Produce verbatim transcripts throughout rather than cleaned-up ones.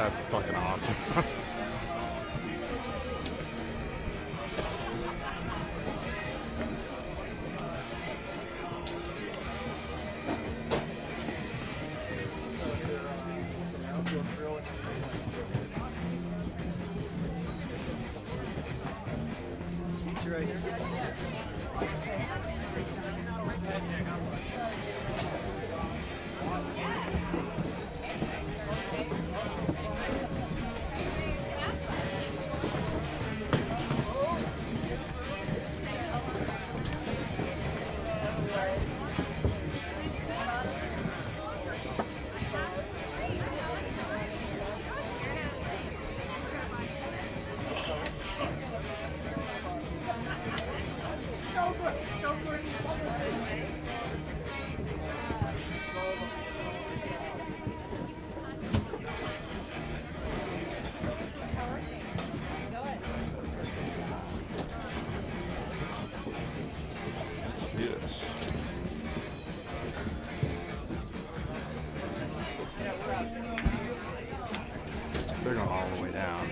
That's fucking awesome. Right here. Yes. They're going all the way down.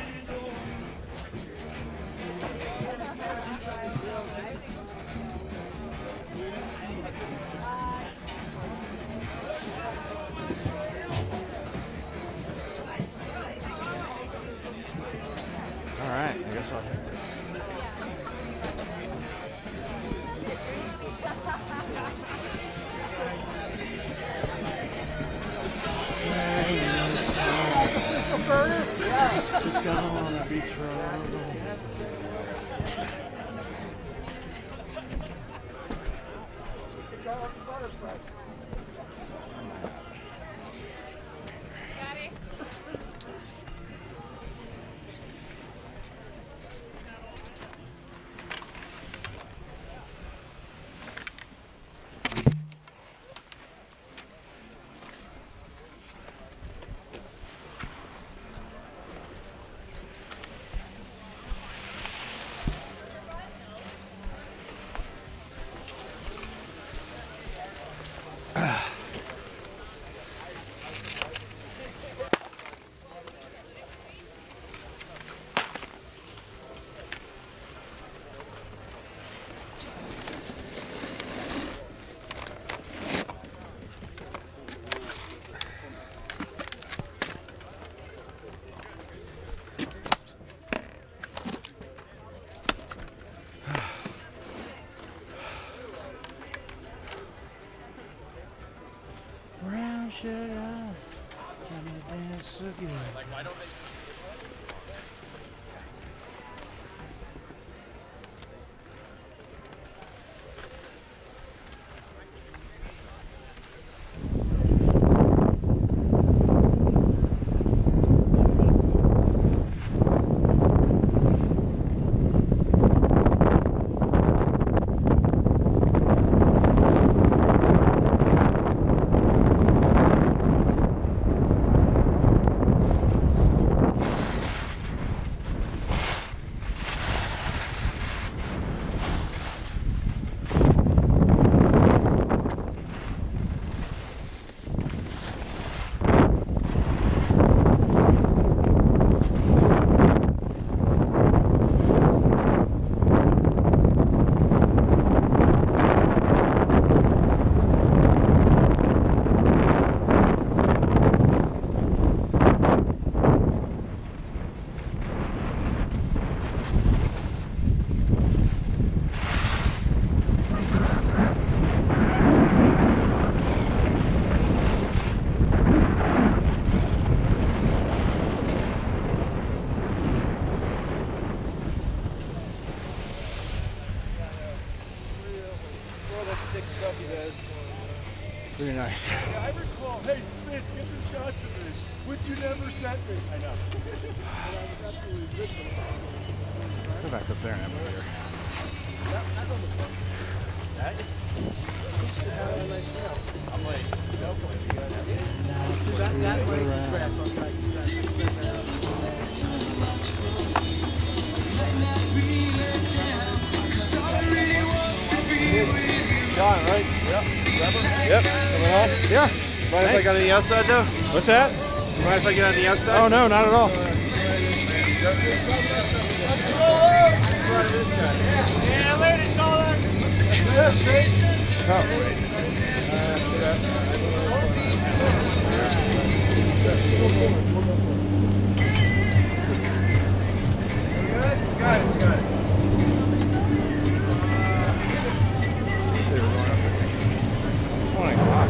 All right, I guess I'll hit this. It's gonna be trouble. Brown sugar, can you dance so good? Like, why don't they? Pretty nice. Yeah, I recall, hey Smith, get some shots of this, which you never sent me. I know. Go back up there and have a beer. I'm like, no point. That, that way, John, right? Yep. Yep. Coming home? Yeah. Mind if I got on the outside though? What's that? Mind if I get on the outside? Oh no, not at all. Yeah, ladies, caller. Oh, wait. Good? Got it, got it. They were going up, I think. One o'clock.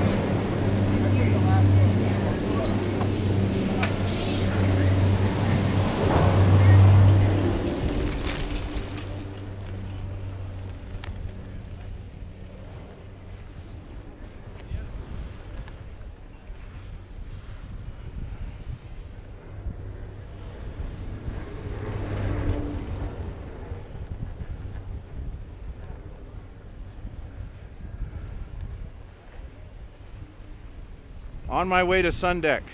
On my way to Sun Deck.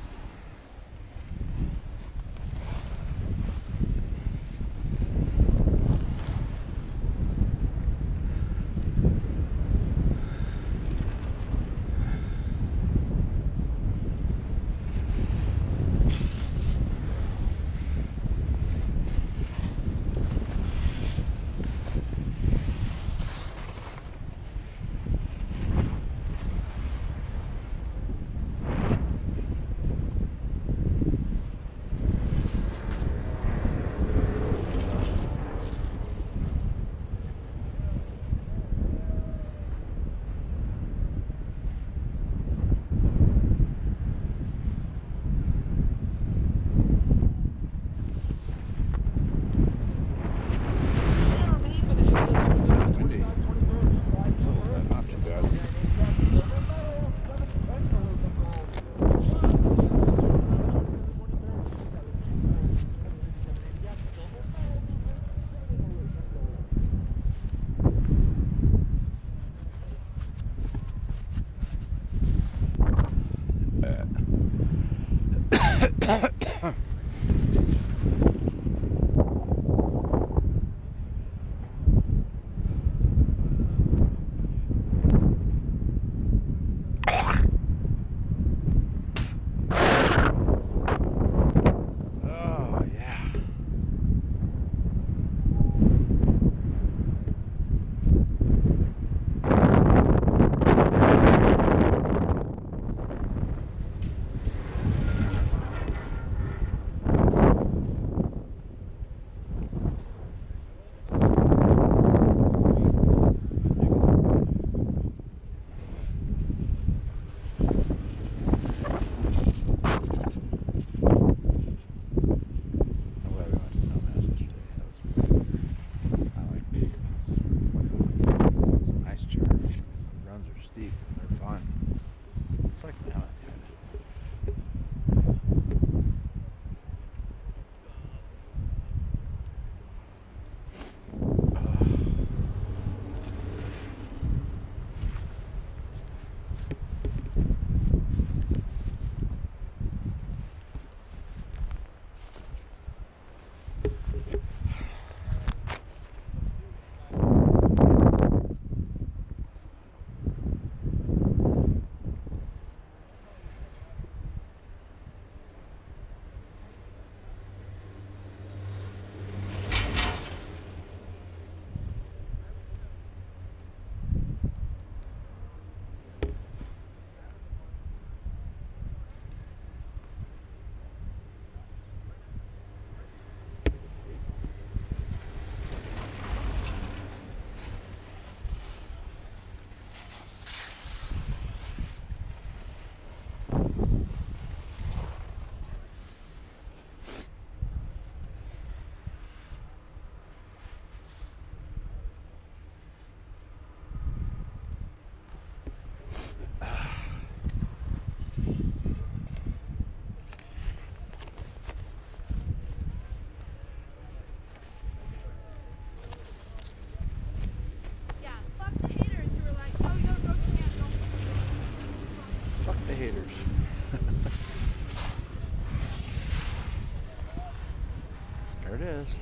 There it is.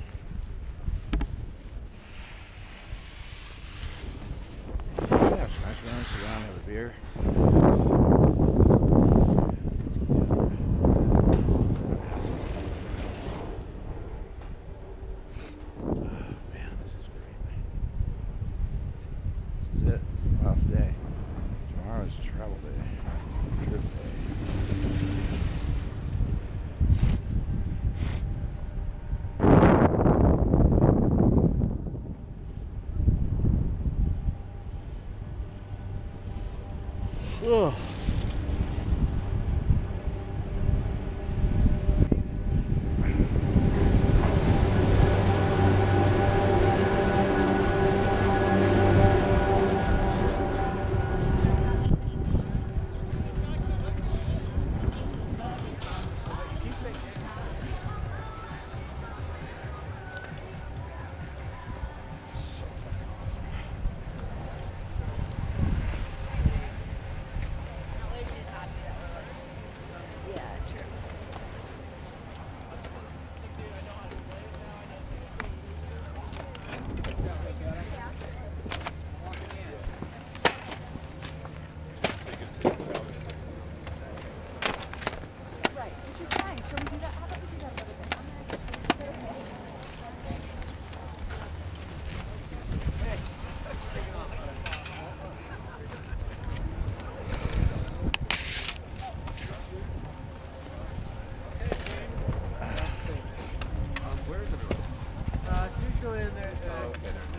Yeah, it's nice run, sit down, have a beer. go in there. Uh, Oh, okay.